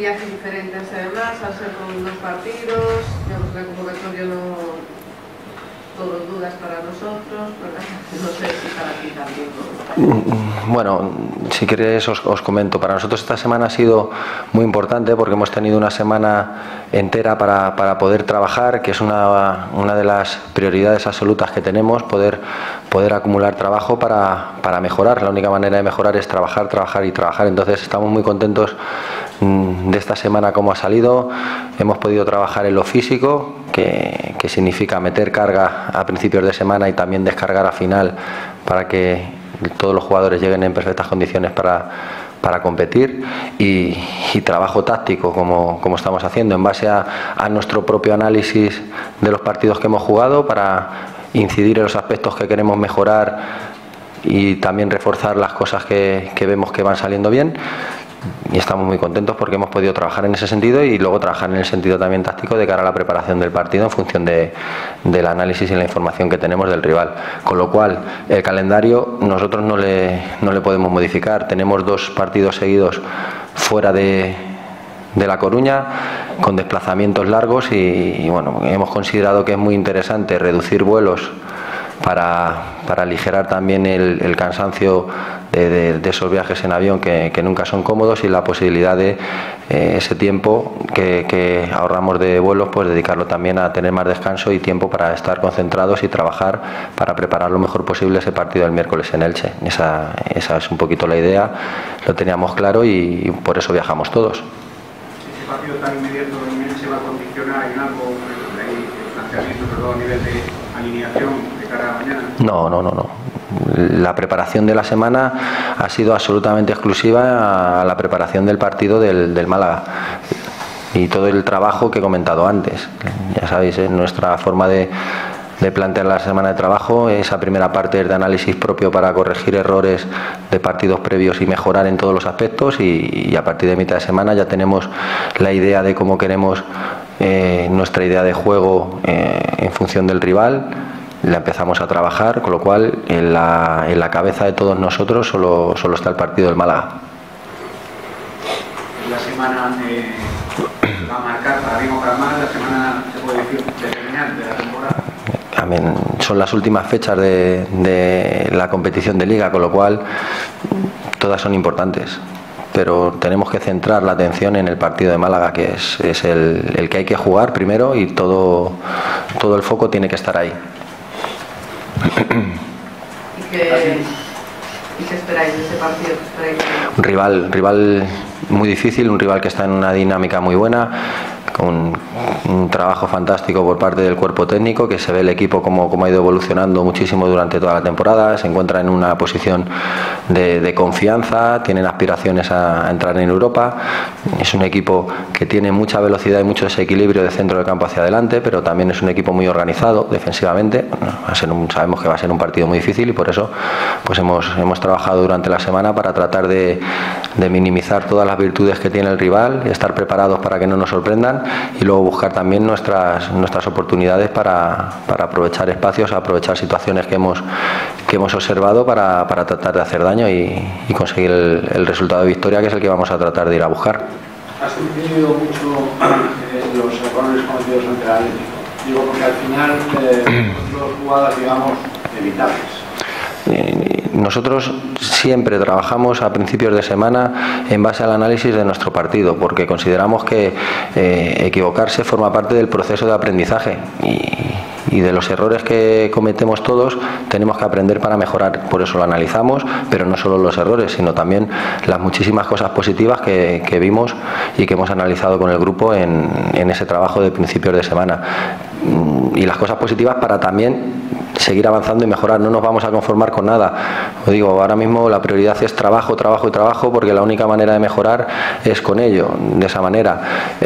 viajes diferentes además, al ser con 2 partidos, digamos que el convocatorio no todo dudas para nosotros, ¿verdad? No sé si para ti también. Bueno, si queréis os comento. Para nosotros esta semana ha sido muy importante porque hemos tenido una semana entera para poder trabajar, que es una de las prioridades absolutas que tenemos, poder acumular trabajo para mejorar. La única manera de mejorar es trabajar, trabajar y trabajar. Entonces estamos muy contentos de esta semana como ha salido. Hemos podido trabajar en lo físico, que significa meter carga a principios de semana y también descargar a final para que todos los jugadores lleguen en perfectas condiciones para competir, y trabajo táctico como estamos haciendo en base a nuestro propio análisis de los partidos que hemos jugado para incidir en los aspectos que queremos mejorar y también reforzar las cosas que vemos que van saliendo bien. Y estamos muy contentos porque hemos podido trabajar en ese sentido y luego trabajar en el sentido también táctico de cara a la preparación del partido en función del análisis y la información que tenemos del rival. Con lo cual, el calendario nosotros no le podemos modificar. Tenemos 2 partidos seguidos fuera de La Coruña, con desplazamientos largos y bueno, hemos considerado que es muy interesante reducir vuelos para aligerar también el cansancio de esos viajes en avión que nunca son cómodos, y la posibilidad de ese tiempo que ahorramos de vuelos, pues dedicarlo también a tener más descanso y tiempo para estar concentrados y trabajar para preparar lo mejor posible ese partido del miércoles en Elche. Esa es un poquito la idea, lo teníamos claro y por eso viajamos todos. ¿Ese partido tan inmediato en Elche va a condicionar en algo el planteamiento, a nivel de alineación de cara a mañana? No. La preparación de la semana ha sido absolutamente exclusiva a la preparación del partido del Málaga y todo el trabajo que he comentado antes. Ya sabéis, nuestra forma de plantear la semana de trabajo, esa primera parte es de análisis propio para corregir errores de partidos previos y mejorar en todos los aspectos, y a partir de mitad de semana ya tenemos la idea de cómo queremos nuestra idea de juego en función del rival. La empezamos a trabajar, con lo cual en la cabeza de todos nosotros solo está el partido del Málaga. La semana va a marcar para bien o para mal, la semana, se puede decir, determinante de la temporada. También son las últimas fechas de la competición de liga, con lo cual todas son importantes, pero tenemos que centrar la atención en el partido de Málaga, que es el que hay que jugar primero, y todo el foco tiene que estar ahí. ¿Y qué esperáis de ese partido? Un rival muy difícil, un rival que está en una dinámica muy buena, con un trabajo fantástico por parte del cuerpo técnico, que se ve el equipo como ha ido evolucionando muchísimo durante toda la temporada. Se encuentra en una posición de confianza, tienen aspiraciones a entrar en Europa. Es un equipo que tiene mucha velocidad y mucho desequilibrio de centro del campo hacia adelante, pero también es un equipo muy organizado defensivamente. Sabemos que va a ser un partido muy difícil, y por eso pues hemos trabajado durante la semana para tratar de minimizar todas las virtudes que tiene el rival y estar preparados para que no nos sorprendan, y luego buscar también nuestras oportunidades para aprovechar espacios, aprovechar situaciones que hemos observado para tratar de hacer daño y conseguir el resultado de victoria, que es el que vamos a tratar de ir a buscar. ¿Has sufrido mucho los errores cometidos ante el Atlético? Digo, porque al final son 2 jugadas, digamos, evitables. Nosotros siempre trabajamos a principios de semana en base al análisis de nuestro partido, porque consideramos que equivocarse forma parte del proceso de aprendizaje, y de los errores que cometemos todos tenemos que aprender para mejorar. Por eso lo analizamos, pero no solo los errores, sino también las muchísimas cosas positivas que vimos y que hemos analizado con el grupo en ese trabajo de principios de semana, y las cosas positivas para también seguir avanzando y mejorar. No nos vamos a conformar con nada. Os digo, ahora mismo la prioridad es trabajo, trabajo y trabajo, porque la única manera de mejorar es con ello, de esa manera.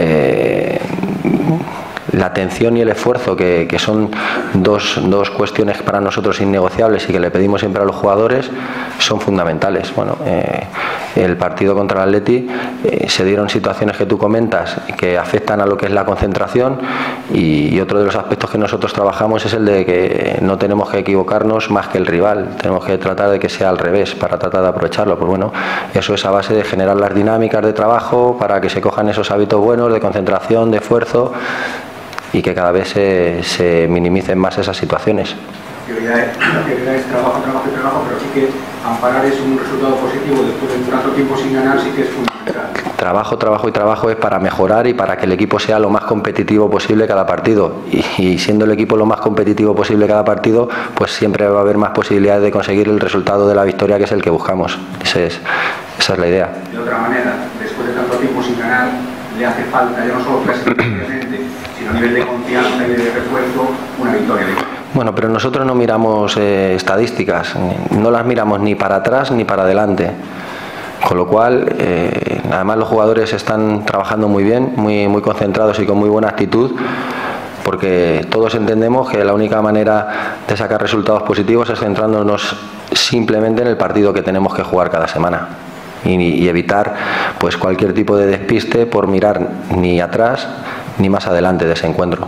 La atención y el esfuerzo, que son dos cuestiones para nosotros innegociables y que le pedimos siempre a los jugadores, son fundamentales. Bueno, el partido contra el Atleti se dieron situaciones que tú comentas que afectan a lo que es la concentración, y otro de los aspectos que nosotros trabajamos es el de que no tenemos que equivocarnos más que el rival, tenemos que tratar de que sea al revés para tratar de aprovecharlo. Pues bueno, eso es a base de generar las dinámicas de trabajo para que se cojan esos hábitos buenos de concentración, de esfuerzo, y que cada vez se minimicen más esas situaciones. La prioridad es trabajo, pero sí que amparar es un resultado positivo después de tanto tiempo sin ganar, sí que es fundamental. Trabajo es para mejorar y para que el equipo sea lo más competitivo posible cada partido, y siendo el equipo lo más competitivo posible cada partido, pues siempre va a haber más posibilidades de conseguir el resultado de la victoria, que es el que buscamos. Esa es la idea. De otra manera, después de tanto tiempo sin ganar, le hace falta ya no solo clasificativamente, sino a nivel de confianza y de refuerzo, una victoria. Bueno, pero nosotros no miramos estadísticas, no las miramos ni para atrás ni para adelante. Con lo cual, además los jugadores están trabajando muy bien, muy concentrados y con muy buena actitud, porque todos entendemos que la única manera de sacar resultados positivos es centrándonos simplemente en el partido que tenemos que jugar cada semana, y evitar pues cualquier tipo de despiste por mirar ni atrás ni más adelante de ese encuentro.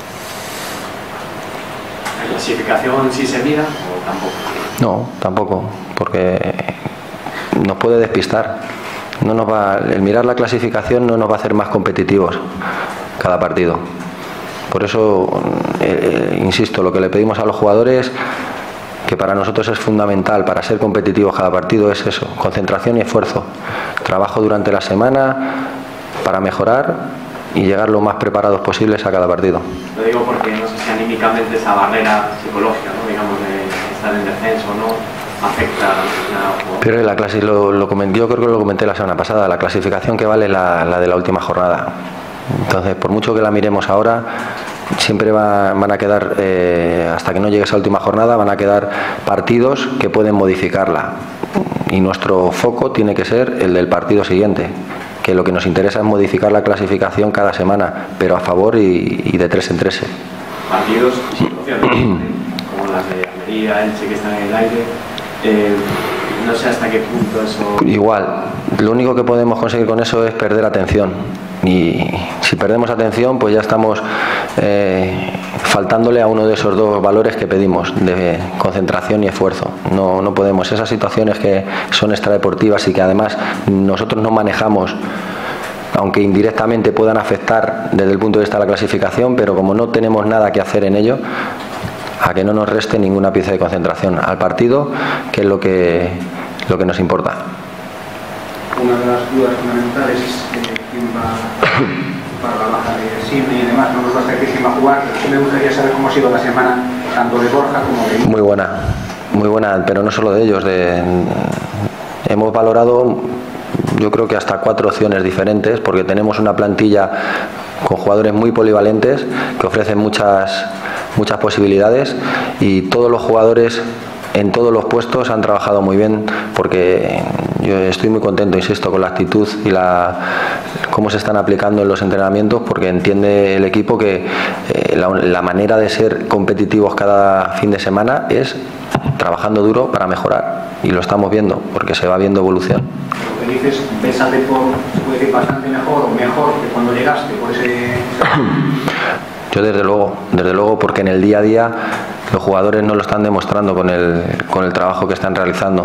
¿La clasificación sí se mira o tampoco? No, tampoco, porque nos puede despistar. El mirar la clasificación no nos va a hacer más competitivos cada partido. Por eso, insisto, lo que le pedimos a los jugadores, que para nosotros es fundamental para ser competitivos cada partido, es eso: concentración y esfuerzo, trabajo durante la semana para mejorar y llegar lo más preparados posibles a cada partido. Lo digo porque no sé si anímicamente esa barrera psicológica, ¿no?, digamos, de estar en descenso, ¿no?, afecta a la... Pero la clase, yo creo que lo comenté la semana pasada, la clasificación que vale la de la última jornada. Entonces, por mucho que la miremos ahora, siempre van a quedar, hasta que no llegue esa última jornada, van a quedar partidos que pueden modificarla. Y nuestro foco tiene que ser el del partido siguiente, que lo que nos interesa es modificar la clasificación cada semana, pero a favor y de 3 en 3. Partidos y situaciones, como las de Almería, Elche, que están en el aire, no sé hasta qué punto eso... Igual, lo único que podemos conseguir con eso es perder atención, y si perdemos atención, pues ya estamos faltándole a uno de esos dos valores que pedimos, de concentración y esfuerzo. No podemos, esas situaciones que son extradeportivas y que además nosotros no manejamos, aunque indirectamente puedan afectar desde el punto de vista de la clasificación, pero como no tenemos nada que hacer en ello, a que no nos reste ninguna pieza de concentración al partido, que es lo que nos importa. Una de las dudas fundamentales es quién va para la baja de Sidney y demás. No nos va a saber quién va a jugar, pero sí me gustaría saber cómo ha sido la semana, tanto de Borja como de... Muy buena, pero no solo de ellos. Hemos valorado, yo creo que hasta 4 opciones diferentes, porque tenemos una plantilla con jugadores muy polivalentes que ofrecen muchas posibilidades, y todos los jugadores en todos los puestos han trabajado muy bien, porque yo estoy muy contento, insisto, con la actitud y cómo se están aplicando en los entrenamientos, porque entiende el equipo que la manera de ser competitivos cada fin de semana es trabajando duro para mejorar, y lo estamos viendo, porque se va viendo evolución. Lo que dices, ¿ves al Depor, se puede decir, bastante mejor o mejor que cuando llegaste por ese...? Yo desde luego, porque en el día a día los jugadores no lo están demostrando con el trabajo que están realizando.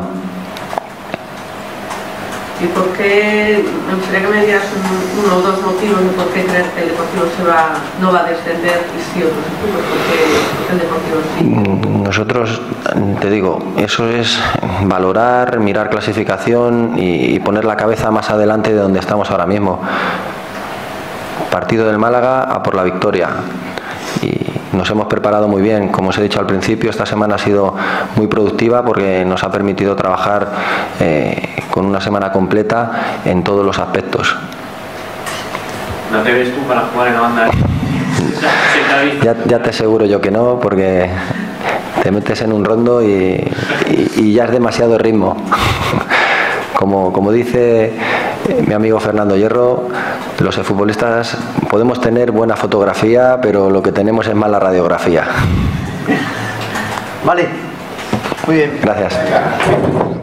¿Y por qué? Me gustaría que me dieras uno o dos motivos de por qué crees que el Deportivo no va a descender, y sí otros equipos, porque el Deportivo sí. Nosotros, te digo, eso es valorar, mirar clasificación y poner la cabeza más adelante de donde estamos ahora mismo. Partido del Málaga a por la victoria, y nos hemos preparado muy bien. Como os he dicho al principio, esta semana ha sido muy productiva porque nos ha permitido trabajar con una semana completa en todos los aspectos. ¿No te ves tú para jugar en la banda? Ya te aseguro yo que no, porque te metes en un rondo y ya es demasiado ritmo. Como dice mi amigo Fernando Hierro, los futbolistas podemos tener buena fotografía, pero lo que tenemos es mala radiografía. Vale, muy bien. Gracias.